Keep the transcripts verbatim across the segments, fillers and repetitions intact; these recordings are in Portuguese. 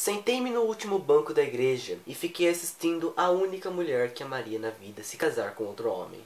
Sentei-me no último banco da igreja e fiquei assistindo a única mulher que amaria na vida se casar com outro homem.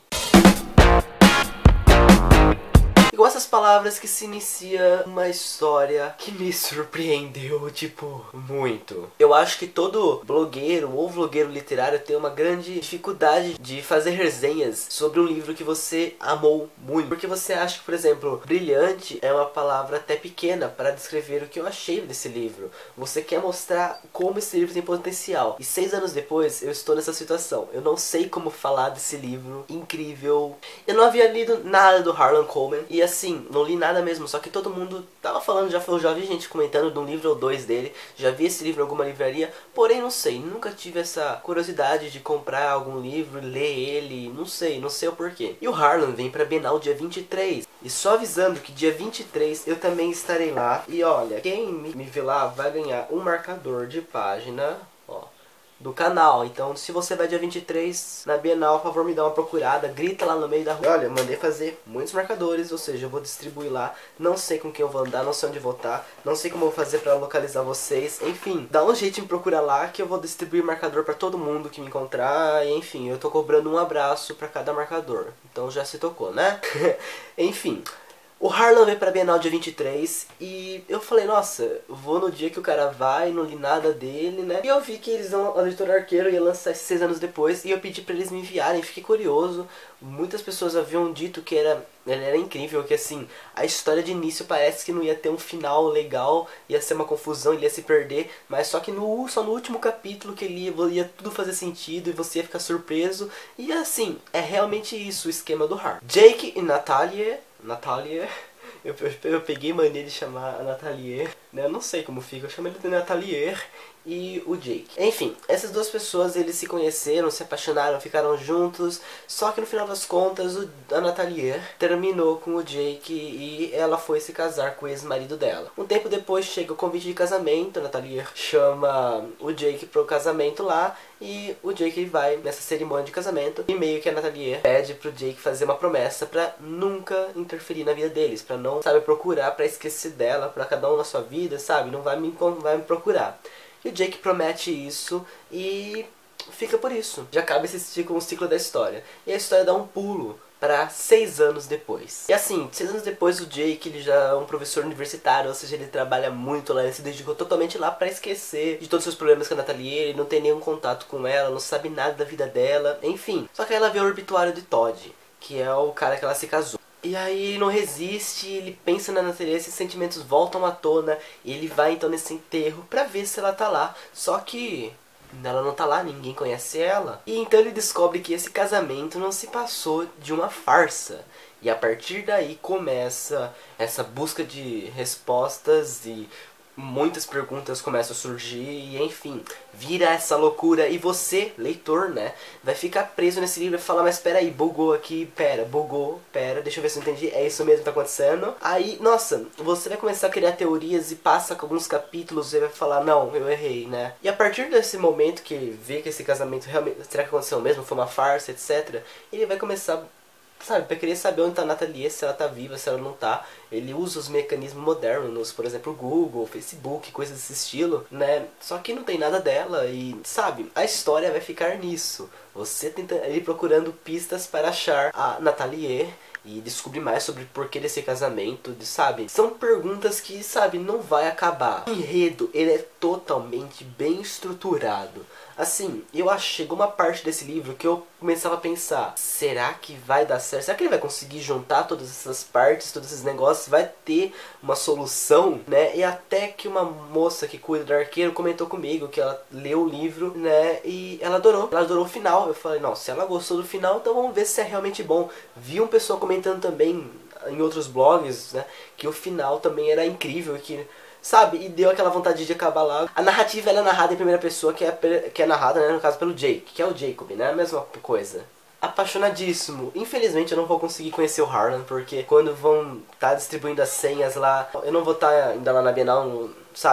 Igual essas palavras que se inicia uma história que me surpreendeu, tipo, muito. Eu acho que todo blogueiro ou vlogueiro literário tem uma grande dificuldade de fazer resenhas sobre um livro que você amou muito. Porque você acha que, por exemplo, brilhante é uma palavra até pequena para descrever o que eu achei desse livro. Você quer mostrar como esse livro tem potencial. E seis anos depois, eu estou nessa situação. Eu não sei como falar desse livro incrível. Eu não havia lido nada do Harlan Coben. E assim, não li nada mesmo, só que todo mundo tava falando, já, eu já vi gente comentando de um livro ou dois dele, já vi esse livro em alguma livraria, porém não sei, nunca tive essa curiosidade de comprar algum livro, ler ele, não sei, não sei o porquê. E o Harlan vem pra Bienal dia vinte e três, e só avisando que dia vinte e três eu também estarei lá, e olha, quem me vê lá vai ganhar um marcador de página, ó, do canal. Então se você vai dia vinte e três na Bienal, por favor me dá uma procurada, grita lá no meio da rua. Olha, mandei fazer muitos marcadores, ou seja, eu vou distribuir lá, não sei com quem eu vou andar, não sei onde vou estar, não sei como eu vou fazer pra localizar vocês, enfim, dá um jeito de me procurar lá que eu vou distribuir marcador pra todo mundo que me encontrar, e enfim, eu tô cobrando um abraço pra cada marcador, então já se tocou, né? Enfim, o Harlan veio pra Bienal dia vinte e três e eu falei, nossa, vou no dia que o cara vai, não li nada dele, né? E eu vi que eles vão, a Editora Arqueiro ia lançar isso seis anos depois e eu pedi pra eles me enviarem, fiquei curioso. Muitas pessoas haviam dito que era, ele era incrível, que assim, a história de início parece que não ia ter um final legal, ia ser uma confusão, ele ia se perder, mas só que no, só no último capítulo que ele ia, ia tudo fazer sentido e você ia ficar surpreso. E assim, é realmente isso o esquema do Harlan. Jake e Natalie... Natalie, eu, eu, eu peguei mania de chamar a Natalie, né? Eu não sei como fica, eu chamo ele de Natalie e o Jake. Enfim, essas duas pessoas, eles se conheceram, se apaixonaram, ficaram juntos, só que no final das contas, o, a Natalie terminou com o Jake e ela foi se casar com o ex-marido dela. Um tempo depois chega o convite de casamento, a Natalie chama o Jake pro casamento lá, e o Jake vai nessa cerimônia de casamento e meio que a Natalie pede pro Jake fazer uma promessa pra nunca interferir na vida deles, pra não, sabe, procurar, pra esquecer dela, pra cada um na sua vida, sabe, não vai me, vai me procurar. E o Jake promete isso e fica por isso. Já acaba esse ciclo, um ciclo da história. E a história dá um pulo para seis anos depois. E assim, seis anos depois o Jake, ele já é um professor universitário, ou seja, ele trabalha muito lá, ele se dedicou totalmente lá pra esquecer de todos os problemas com a Natalie, ele não tem nenhum contato com ela, não sabe nada da vida dela, enfim. Só que aí ela vê o obituário de Todd, que é o cara que ela se casou. E aí ele não resiste, ele pensa na Natalie, esses sentimentos voltam à tona, e ele vai então nesse enterro pra ver se ela tá lá. Só que ela não tá lá, ninguém conhece ela. E então ele descobre que esse casamento não se passou de uma farsa. E a partir daí começa essa busca de respostas e muitas perguntas começam a surgir e enfim, vira essa loucura e você, leitor, né, vai ficar preso nesse livro e falar, mas pera aí, bugou aqui, pera, bugou, pera, deixa eu ver se eu entendi, é isso mesmo que tá acontecendo. Aí, nossa, você vai começar a criar teorias e passa com alguns capítulos e vai falar, não, eu errei, né. E a partir desse momento que ele vê que esse casamento realmente, será que aconteceu mesmo, foi uma farsa, etcétera, ele vai começar, sabe, pra querer saber onde tá a Natalie, se ela tá viva, se ela não tá. Ele usa os mecanismos modernos, por exemplo, o Google, Facebook, coisas desse estilo, né? Só que não tem nada dela e, sabe, a história vai ficar nisso. Você tenta ir procurando pistas para achar a Natalie e descobrir mais sobre o porquê desse casamento, de, sabe? São perguntas que, sabe, não vai acabar. O enredo, ele é totalmente bem estruturado. Assim, eu acho que chegou uma parte desse livro que eu começava a pensar, será que vai dar certo? Será que ele vai conseguir juntar todas essas partes, todos esses negócios? Vai ter uma solução, né? E até que uma moça que cuida do arqueiro comentou comigo que ela leu o livro, né? E ela adorou, ela adorou o final. Eu falei, não, se ela gostou do final, então vamos ver se é realmente bom. Vi um pessoal comentando também em outros blogs, né? Que o final também era incrível, que... sabe, e deu aquela vontade de acabar lá. A narrativa ela é narrada em primeira pessoa, que é, que é narrada, né, no caso, pelo Jake, que é o Jacob, né, a mesma coisa. Apaixonadíssimo. Infelizmente eu não vou conseguir conhecer o Harlan, porque quando vão estar tá distribuindo as senhas lá, eu não vou estar tá ainda lá na Bienal, sabe,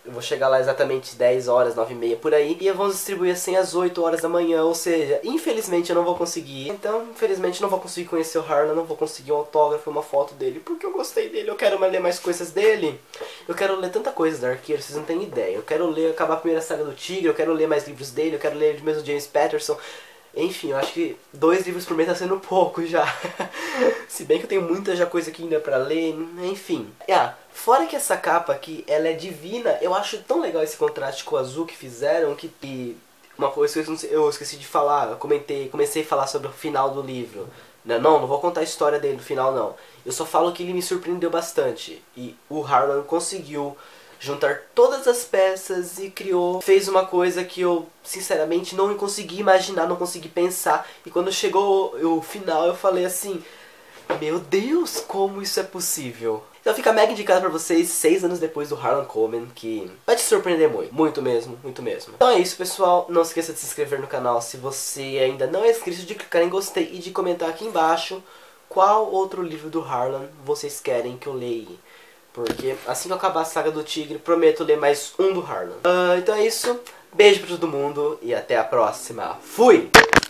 Eu vou chegar lá exatamente dez horas, nove e meia por aí. E vamos distribuir assim às oito horas da manhã. Ou seja, infelizmente eu não vou conseguir. Então, infelizmente eu não vou conseguir conhecer o Harlan. Não vou conseguir um autógrafo, uma foto dele. Porque eu gostei dele, eu quero ler mais coisas dele. Eu quero ler tanta coisa da Arqueiro, vocês não têm ideia. Eu quero ler, acabar a primeira saga do Tigre. Eu quero ler mais livros dele. Eu quero ler mesmo James Patterson. Enfim, eu acho que dois livros por mês tá sendo pouco já. Se bem que eu tenho muita já coisa aqui ainda pra ler, enfim. Ah, fora que essa capa aqui, ela é divina, eu acho tão legal esse contraste com o azul que fizeram, que... que uma coisa que eu, eu esqueci de falar, eu comentei, comecei a falar sobre o final do livro. Não, não, não vou contar a história dele no final não. Eu só falo que ele me surpreendeu bastante. E o Harlan conseguiu juntar todas as peças e criou, fez uma coisa que eu sinceramente não consegui imaginar, não consegui pensar. E quando chegou o, o final eu falei assim, meu Deus, como isso é possível. Então fica mega indicado pra vocês, seis anos depois do Harlan Coben, que vai te surpreender muito, muito mesmo, muito mesmo. Então é isso, pessoal, não esqueça de se inscrever no canal se você ainda não é inscrito, de clicar em gostei e de comentar aqui embaixo qual outro livro do Harlan vocês querem que eu leia. Porque assim que eu acabar a saga do Tigre, prometo ler mais um do Harlan. Uh, então é isso, beijo pra todo mundo e até a próxima. Fui!